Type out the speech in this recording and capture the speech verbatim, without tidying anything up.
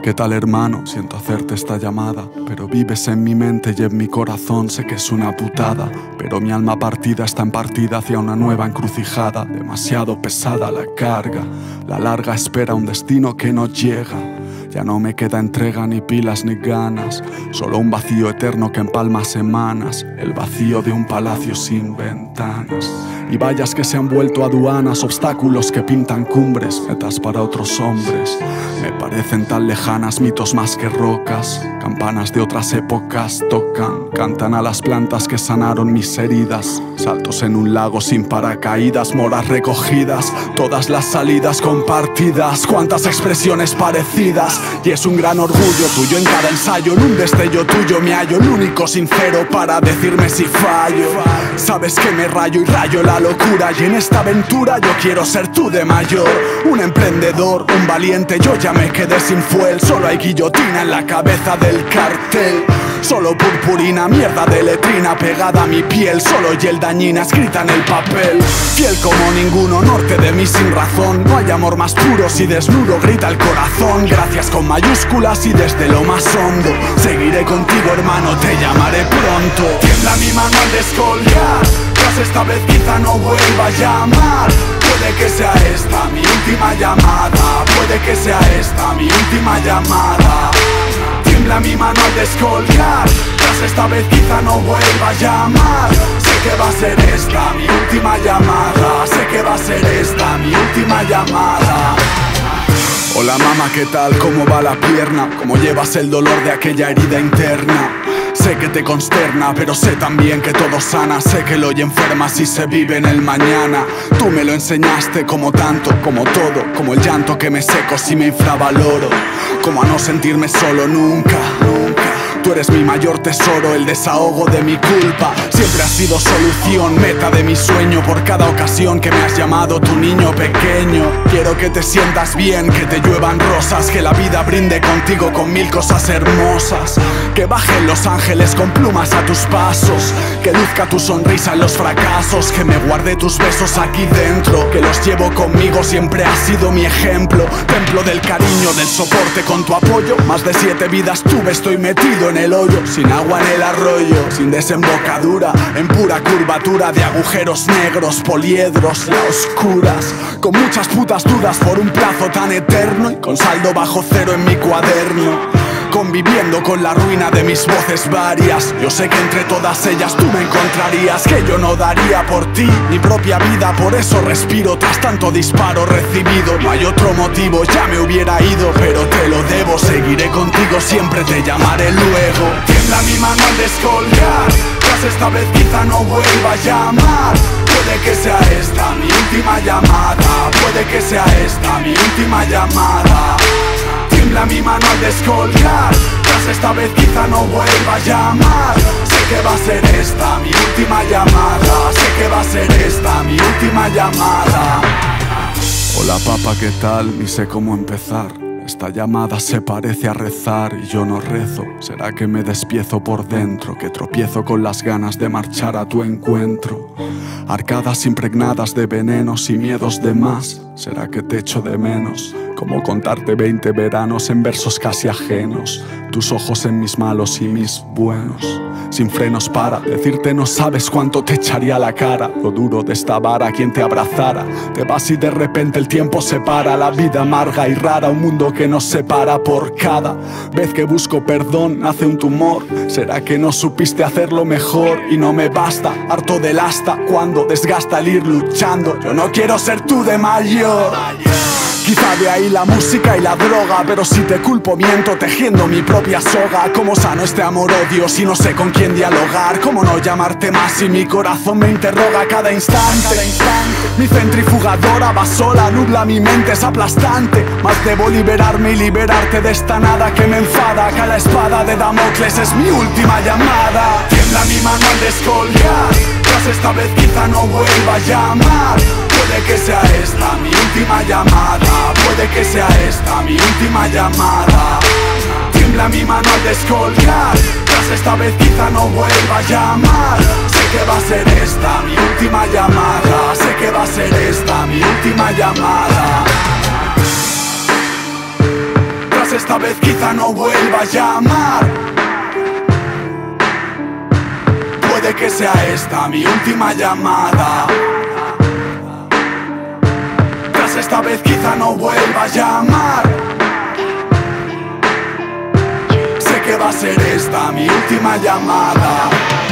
¿Qué tal, hermano? Siento hacerte esta llamada, pero vives en mi mente y en mi corazón. Sé que es una putada, pero mi alma partida está en partida hacia una nueva encrucijada. Demasiado pesada la carga, la larga espera, un destino que no llega. Ya no me queda entrega, ni pilas ni ganas, solo un vacío eterno que empalma semanas, el vacío de un palacio sin ventanas. Y vallas que se han vuelto aduanas, obstáculos que pintan cumbres, metas para otros hombres. Me parecen tan lejanas, mitos más que rocas. Campanas de otras épocas tocan, cantan a las plantas que sanaron mis heridas. Saltos en un lago sin paracaídas, moras recogidas, todas las salidas compartidas. Cuántas expresiones parecidas, y es un gran orgullo tuyo en cada ensayo. En un destello tuyo me hallo, el único sincero para decirme si fallo. Sabes que me rayo y rayo la locura, y en esta aventura yo quiero ser tú de mayor. Un emprendedor, un valiente, yo ya me quedé sin fuel. Solo hay guillotina en la cabeza del cartel, solo purpurina, mierda de letrina pegada a mi piel, solo hiel dañina escrita en el papel. Fiel como ninguno, norte de mí sin razón. No hay amor más puro si desnudo grita el corazón. Gracias con mayúsculas y desde lo más hondo. Seguiré contigo, hermano, te llamaré pronto. Tiembla mi mano al descolgar, tras esta vez quizá no vuelva a llamar. Puede que sea esta mi última llamada, puede que sea esta mi última llamada. Tiembla mi mano al descolgar, tras esta vez quizá no vuelva a llamar. Sé que va a ser esta mi última llamada, sé que va a ser esta mi última llamada. Hola mamá, ¿qué tal? ¿Cómo va la pierna? ¿Cómo llevas el dolor de aquella herida interna? Sé que te consterna, pero sé también que todo sana. Sé que lo hoy enferma si se vive en el mañana. Tú me lo enseñaste como tanto, como todo, como el llanto que me seco si me infravaloro, como a no sentirme solo nunca, nunca. Tú eres mi mayor tesoro, el desahogo de mi culpa. Siempre has sido solución, meta de mi sueño. Por cada ocasión que me has llamado tu niño pequeño. Quiero que te sientas bien, que te lluevan rosas, que la vida brinde contigo con mil cosas hermosas. Que bajen los ángeles con plumas a tus pasos, que luzca tu sonrisa en los fracasos. Que me guarde tus besos aquí dentro, que los llevo conmigo, siempre has sido mi ejemplo. Templo del cariño, del soporte con tu apoyo. Más de siete vidas tuve, estoy metido en el hoyo, sin agua en el arroyo, sin desembocadura, en pura curvatura de agujeros negros, poliedros y a oscuras, con muchas putas dudas por un plazo tan eterno y con saldo bajo cero en mi cuaderno. Conviviendo con la ruina de mis voces varias, yo sé que entre todas ellas tú me encontrarías. Que yo no daría por ti mi propia vida, por eso respiro tras tanto disparo recibido. No hay otro motivo, ya me hubiera ido, pero te lo debo. Seguiré contigo, siempre te llamaré luego. Tiembla mi mano al descolgar, tras esta vez quizá no vuelva a llamar. Puede que sea esta mi última llamada, puede que sea esta mi última llamada. Tiembla mi mano al descolgar, tras esta vez quizá no vuelva a llamar. Sé que va a ser esta mi última llamada, sé que va a ser esta mi última llamada. Hola papá, ¿qué tal? Ni sé cómo empezar. Esta llamada se parece a rezar y yo no rezo. ¿Será que me despiezo por dentro? Que tropiezo con las ganas de marchar a tu encuentro. Arcadas impregnadas de venenos y miedos de más. ¿Será que te echo de menos? Como contarte veinte veranos en versos casi ajenos. Tus ojos en mis malos y mis buenos. Sin frenos para decirte no sabes cuánto te echaría la cara. Lo duro de esta vara, quien te abrazara. Te vas y de repente el tiempo se para. La vida amarga y rara, un mundo que nos separa. Por cada vez que busco perdón nace un tumor. ¿Será que no supiste hacerlo mejor? Y no me basta, harto del asta cuando desgasta el ir luchando. Yo no quiero ser tú de mayor. Quizá de ahí la música y la droga, pero si te culpo miento tejiendo mi propia soga. ¿Cómo sano este amor-odio si no sé con quién dialogar? ¿Cómo no llamarte más si mi corazón me interroga cada instante? Cada instante. Mi centrifugadora va sola, nubla mi mente, es aplastante. Más debo liberarme y liberarte de esta nada que me enfada. Que la espada de Damocles es mi última llamada. Tiembla mi mano al descolgar, tras esta vez quizá no vuelva a llamar. Puede que sea esta mi última llamada, puede que sea esta mi última llamada. Tiembla mi mano al descolgar, tras esta vez quizá no vuelva a llamar. Sé que va a ser esta mi última llamada, sé que va a ser esta mi última llamada. Tras Tras esta vez quizá no vuelva a llamar. Puede que sea esta mi última llamada. Tras esta vez quizá no vuelva a llamar. Sé que va a ser esta mi última llamada.